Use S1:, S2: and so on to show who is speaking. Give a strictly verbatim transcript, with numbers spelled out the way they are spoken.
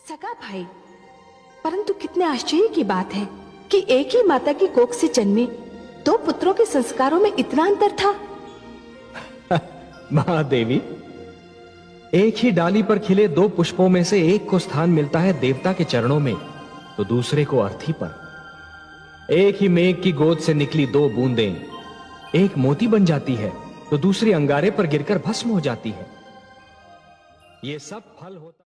S1: सगा भाई, परंतु कितने आश्चर्य की बात है कि एक ही माता की कोख से जन्मे दो पुत्रों के संस्कारों में इतना अंतर था।
S2: महादेवी, एक ही डाली पर खिले दो पुष्पों में से एक को स्थान मिलता है देवता के चरणों में, तो दूसरे को अर्थी पर। एक ही मेघ की गोद से निकली दो बूंदें, एक मोती बन जाती है तो दूसरी अंगारे पर गिरकर भस्म हो जाती है। ये सब फल होता